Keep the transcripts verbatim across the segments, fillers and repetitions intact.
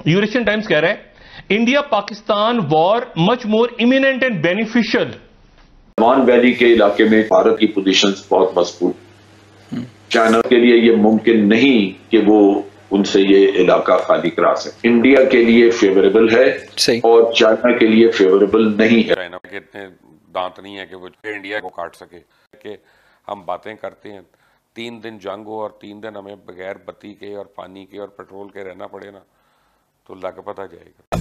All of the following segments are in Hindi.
यूरेशियन टाइम्स कह रहा है India Pakistan war much more imminent and beneficial. Galwan valley के इलाके में भारत की पोजीशंस बहुत मजबूत। चाइना के लिए ये मुमकिन नहीं कि वो उनसे ये इलाका खाली करा सके। इंडिया के लिए फेवरेबल है और चाइना के लिए फेवरेबल नहीं है। चाइना के इतने दांत नहीं है कि वो इंडिया को काट सके। कि हम बातें करते हैं, तीन दिन जंग हो और तीन दिन हमें बगैर बत्ती के और पानी के और पेट्रोल के रहना पड़े ना, तो लग पता जाएगा।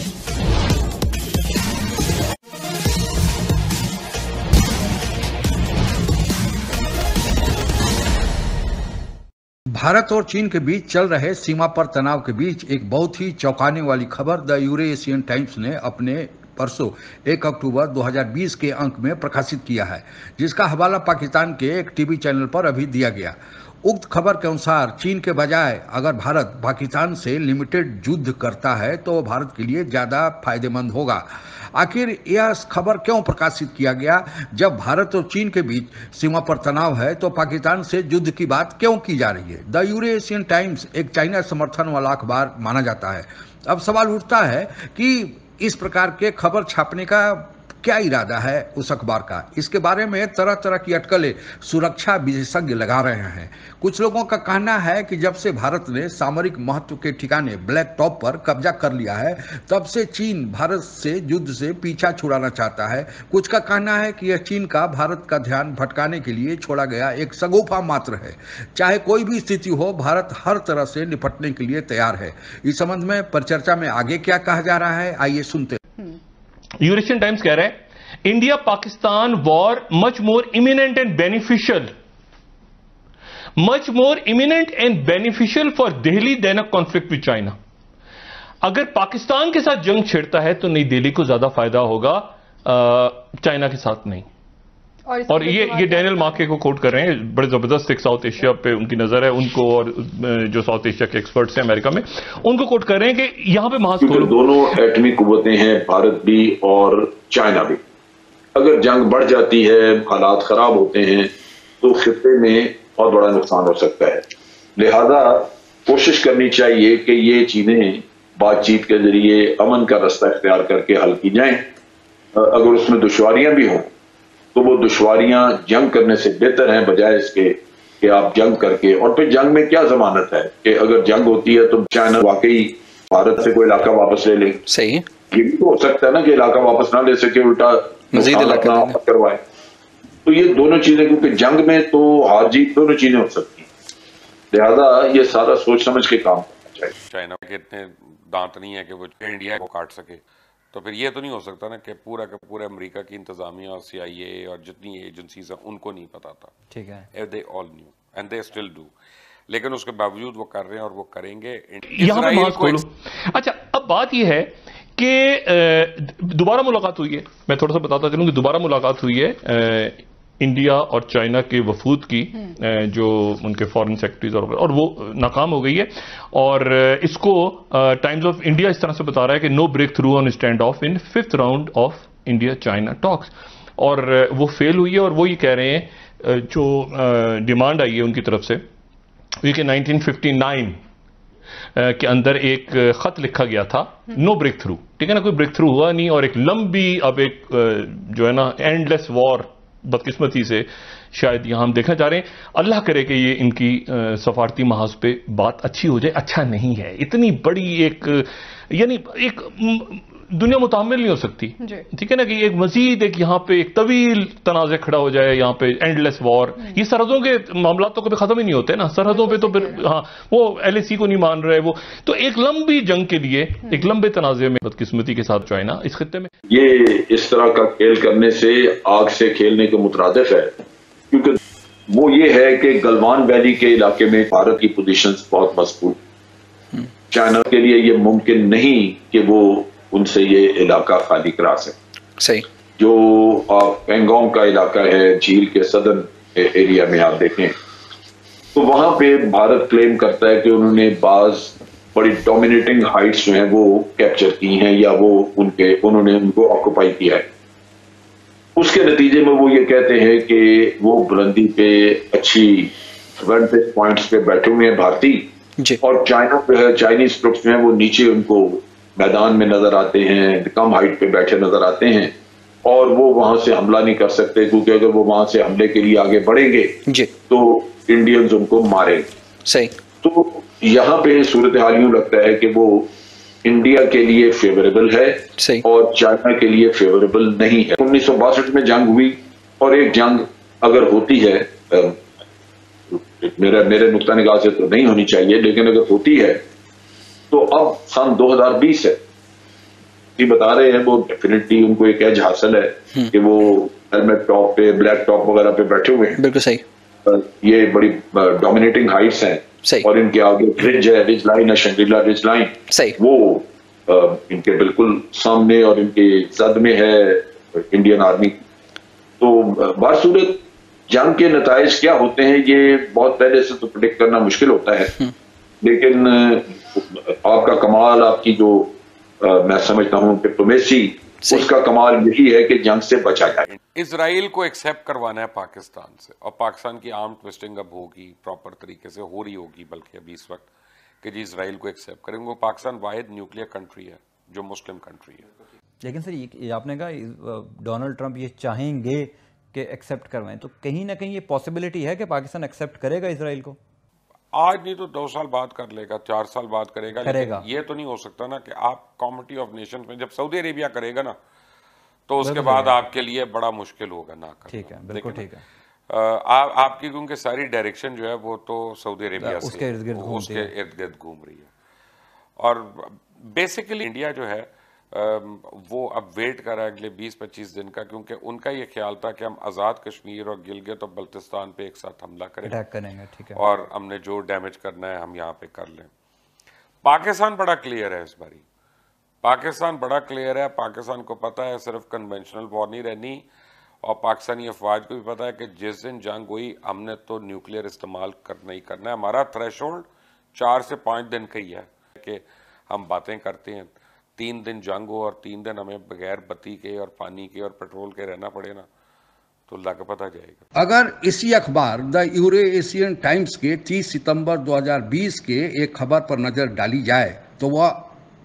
भारत और चीन के बीच चल रहे सीमा पर तनाव के बीच एक बहुत ही चौंकाने वाली खबर द यूरेशियन टाइम्स ने अपने परसों एक अक्टूबर दो हज़ार बीस के अंक में प्रकाशित किया है, जिसका हवाला पाकिस्तान के एक टीवी चैनल पर अभी दिया गया। उक्त खबर के अनुसार चीन के बजाय अगर भारत पाकिस्तान से लिमिटेड युद्ध करता है तो भारत के लिए ज्यादा फायदेमंद होगा। आखिर यह खबर क्यों प्रकाशित किया गया? जब भारत और चीन के बीच सीमा पर तनाव है तो पाकिस्तान से युद्ध की बात क्यों की जा रही है? द यूरेशियन टाइम्स एक चाइना समर्थन वाला अखबार माना जाता है। अब सवाल उठता है कि इस प्रकार के खबर छापने का क्या इरादा है उस अखबार का। इसके बारे में तरह तरह की अटकलें सुरक्षा विशेषज्ञ लगा रहे हैं। कुछ लोगों का कहना है कि जब से भारत ने सामरिक महत्व के ठिकाने ब्लैक टॉप पर कब्जा कर लिया है तब से चीन भारत से युद्ध से पीछा छुड़ाना चाहता है। कुछ का कहना है कि यह चीन का भारत का ध्यान भटकाने के लिए छोड़ा गया एक शगुफा मात्र है। चाहे कोई भी स्थिति हो, भारत हर तरह से निपटने के लिए तैयार है। इस संबंध में परिचर्चा में आगे क्या कहा जा रहा है, आइए सुनते हैं। यूरेशियन टाइम्स कह रहा है India Pakistan war much more imminent and beneficial much more imminent and beneficial for Delhi than a conflict with China. अगर पाकिस्तान के साथ जंग छिड़ता है तो नई दिल्ली को ज्यादा फायदा होगा, चाइना के साथ नहीं। और, और ये ये डैनियल मार्के को कोट कर रहे हैं, बड़े जबरदस्त एक साउथ एशिया पे उनकी नजर है, उनको और जो साउथ एशिया के एक्सपर्ट्स हैं अमेरिका में, उनको कोट कर रहे हैं कि यहां पे महासागर दोनों एटमी कुव्वतें हैं, भारत भी और चाइना भी। अगर जंग बढ़ जाती है, हालात खराब होते हैं तो खित्ते में बहुत बड़ा नुकसान हो सकता है। लिहाजा कोशिश करनी चाहिए कि ये चीजें बातचीत के जरिए अमन का रास्ता इख्तियार करके हल की जाएं। अगर उसमें दुश्वारियां भी हों तो वो दुश्वारियां जंग करने से बेहतर हैं बजाय इसके कि आप जंग करके, और फिर जंग में क्या जमानत है कि अगर जंग होती है तो चाइना वाकई भारत से कोई इलाका वापस ले ले। सही है, ये भी तो हो सकता है ना कि इलाका वापस ना ले सके, उल्टा मजीद इलाका करवाए। तो ये दोनों चीजें, क्योंकि जंग में तो हार जीत दोनों चीजें हो सकती हैं, लिहाजा ये सारा सोच समझ के काम करना चाहिए। चाइना के इतने दांत नहीं है कि वो इंडिया को काट सके, तो फिर ये तो नहीं हो सकता ना कि पूरा का पूरा अमेरिका की इंतजामिया और सी आई ए और जितनी एजेंसीज हैं उनको नहीं पता था। ठीक है, they all knew and they still do, लेकिन उसके बावजूद वो कर रहे हैं और वो करेंगे। यहाँ पे बात खोलो। अच्छा, अब बात ये है कि दोबारा मुलाकात हुई है, मैं थोड़ा सा बताता चलूं कि दोबारा मुलाकात हुई है इंडिया और चाइना के वफूद की, जो उनके फॉरेन सेक्रेटरीज और, और वो नाकाम हो गई है। और इसको टाइम्स ऑफ इंडिया इस तरह से बता रहा है कि no breakthrough on standoff in fifth round of India China talks, और वो फेल हुई है। और वो ये कह रहे हैं जो डिमांड आई है उनकी तरफ से, कि नाइनटीन फिफ्टी नाइन के अंदर एक खत लिखा गया था, नो ब्रेक थ्रू, ठीक है ना, कोई ब्रेक थ्रू हुआ नहीं, और एक लंबी अब एक जो है ना एंडलेस वॉर बदकिस्मती से शायद यहां हम देखना चाह रहे हैं। अल्लाह करे कि ये इनकी सफारती महाज पे बात अच्छी हो जाए। अच्छा नहीं है, इतनी बड़ी एक यानी एक दुनिया मुतामिल नहीं हो सकती, ठीक है ना, कि एक मजीद एक यहाँ पे एक तवील तनाज़े खड़ा हो जाए, यहाँ पे एंडलेस वॉर। ये सरहदों के मामला तो कभी खत्म ही नहीं होते ना, सरहदों पे तो फिर हाँ वो एल ए सी को नहीं मान रहे वो, तो एक लंबी जंग के लिए एक लंबे तनाज़े में बदकिस्मती के साथ चाइना इस खित्ते में ये इस तरह का खेल करने से आग से खेलने के मुतरादिफ है, क्योंकि वो ये है कि गलवान वैली के इलाके में भारत की पोजीशंस बहुत मजबूत। चाइना के लिए ये मुमकिन नहीं कि वो उनसे ये इलाका खाली करा सके। सही, जो पेंगोंग का इलाका है, झील के सदर्न एरिया में आप देखें तो वहां पे भारत क्लेम करता है कि उन्होंने बाज बड़ी डोमिनेटिंग हाइट्स जो हैं वो कैप्चर की हैं, या वो उनके उन्होंने उनको ऑक्युपाई किया है। उसके नतीजे में वो ये कहते हैं कि वो बुलंदी पे अच्छी वेंटेज पॉइंट्स पे बैठे हुए हैं भारतीय, जी। और चाइना जो है, चाइनीज ट्रुप्स में वो नीचे उनको मैदान में नजर आते हैं, कम हाइट पे बैठे नजर आते हैं और वो वहां से हमला नहीं कर सकते, क्योंकि अगर वो वहां से हमले के लिए आगे बढ़ेंगे जी। तो इंडियंस उनको मारेंगे। सही। तो यहाँ पे सूरत हाल यूं लगता है कि वो इंडिया के लिए फेवरेबल है सही। और चाइना के लिए फेवरेबल नहीं है। उन्नीस सौ बासठ में जंग हुई और एक जंग अगर होती है, मेरा मेरे नुक्ता निगाह से तो नहीं होनी चाहिए, लेकिन अगर होती है तो अब सन दो हज़ार बीस है, ये बता रहे हैं वो डेफिनेटली उनको एक एज हासिल है कि वो हेलमेट टॉप पे, ब्लैक टॉप वगैरह पे बैठे हुए हैं। बिल्कुल सही। ये बड़ी डोमिनेटिंग हाइट्स हैं सही। और इनके आगे रिज है, रिज लाइन है, शंग्रीला रिज लाइन सही। वो आ, इनके बिल्कुल सामने और इनके जद में है इंडियन आर्मी। तो बासूरत जंग के नताइज क्या होते हैं ये बहुत पहले से तो प्रेडिक्ट करना मुश्किल होता है, लेकिन आपका कमाल, आपकी जो आ, मैं समझता हूँ डिप्लोमेसी, उसका कमाल यही है कि जंग से बचा जाए। इजराइल को एक्सेप्ट करवाना है पाकिस्तान से, और पाकिस्तान की आर्म ट्विस्टिंग अब होगी, प्रॉपर तरीके से हो रही होगी बल्कि अभी इस वक्त, कि जी इजराइल को एक्सेप्ट करेंगे। पाकिस्तान वाहिद न्यूक्लियर कंट्री है जो मुस्लिम कंट्री है। लेकिन सर ये आपने कहा डोनाल्ड ट्रंप ये चाहेंगे कि एक्सेप्ट करवाएं, तो कहीं ना कहीं ये पॉसिबिलिटी है कि पाकिस्तान एक्सेप्ट करेगा इजराइल को? आज नहीं तो दो साल बाद कर लेगा, चार साल बाद करेगा, करेगा। ये तो नहीं हो सकता ना कि आप कॉमिटी ऑफ नेशंस में जब सऊदी अरेबिया करेगा ना तो उसके बाद आपके लिए बड़ा मुश्किल होगा ना करना। ठीक है, बिल्कुल ठीक है। आप आपकी क्योंकि सारी डायरेक्शन जो है वो तो सऊदी अरेबिया से उसके इर्द गिर्द उसके इर्द गिर्द घूम रही है, और बेसिकली इंडिया जो है वो अब वेट कर रहा है अगले बीस पच्चीस दिन का, क्योंकि उनका ये ख्याल था कि हम आज़ाद कश्मीर और गिलगित और बल्तिस्तान पे एक साथ हमला करें, अटैक करेंगे, ठीक है, और हमने जो डैमेज करना है हम यहाँ पे कर लें। पाकिस्तान बड़ा क्लियर है इस बारी, पाकिस्तान बड़ा क्लियर है। पाकिस्तान को पता है सिर्फ कन्वेंशनल वॉर नहीं रहनी, और पाकिस्तानी अफवाज को भी पता है कि जिस दिन जंग हुई हमने तो न्यूक्लियर इस्तेमाल करना ही करना है। हमारा थ्रेशोल्ड चार से पाँच दिन का ही है कि हम बातें करते हैं, तीन दिन जंग हो और तीन दिन हमें बगैर बत्ती के और पानी के और पेट्रोल के रहना पड़े ना, तो लग पता जाएगा। अगर इसी अखबार द यूरे-एशियन टाइम्स के तीस सितंबर दो हज़ार बीस के एक खबर पर नजर डाली जाए तो वह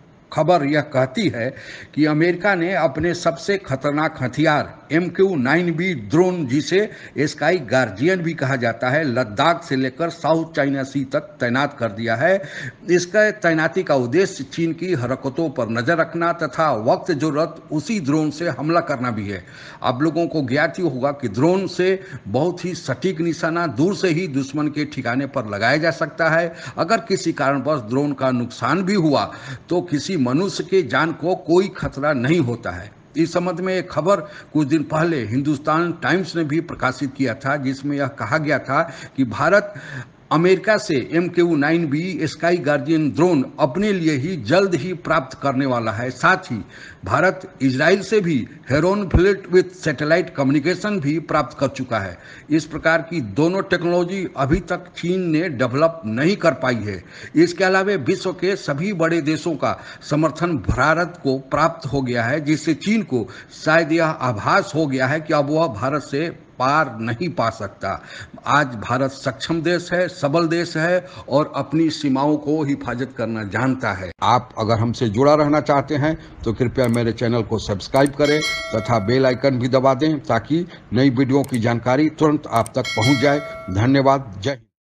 खबर यह कहती है कि अमेरिका ने अपने सबसे खतरनाक हथियार M Q nine B drone, जिसे स्काई गार्जियन भी कहा जाता है, लद्दाख से लेकर साउथ चाइना सी तक तैनात कर दिया है। इसका तैनाती का उद्देश्य चीन की हरकतों पर नजर रखना तथा वक्त जरूरत उसी ड्रोन से हमला करना भी है। आप लोगों को ज्ञात ही होगा कि ड्रोन से बहुत ही सटीक निशाना दूर से ही दुश्मन के ठिकाने पर लगाया जा सकता है। अगर किसी कारणवश ड्रोन का नुकसान भी हुआ तो किसी मनुष्य के जान को कोई खतरा नहीं होता है। इस संबंध में एक खबर कुछ दिन पहले हिंदुस्तान टाइम्स ने भी प्रकाशित किया था, जिसमें यह कहा गया था कि भारत अमेरिका से M Q nine B sky guardian drone अपने लिए ही जल्द ही प्राप्त करने वाला है। साथ ही भारत इजराइल से भी Heron fleet with satellite communication भी प्राप्त कर चुका है। इस प्रकार की दोनों टेक्नोलॉजी अभी तक चीन ने डेवलप नहीं कर पाई है। इसके अलावा विश्व के सभी बड़े देशों का समर्थन भारत को प्राप्त हो गया है, जिससे चीन को शायद यह आभास हो गया है कि अब वह भारत से पार नहीं पा सकता। आज भारत सक्षम देश है, सबल देश है और अपनी सीमाओं को हिफाजत करना जानता है। आप अगर हमसे जुड़ा रहना चाहते हैं तो कृपया मेरे चैनल को सब्सक्राइब करें तथा बेल आइकन भी दबा दें ताकि नई वीडियो की जानकारी तुरंत आप तक पहुंच जाए। धन्यवाद। जय हिंद।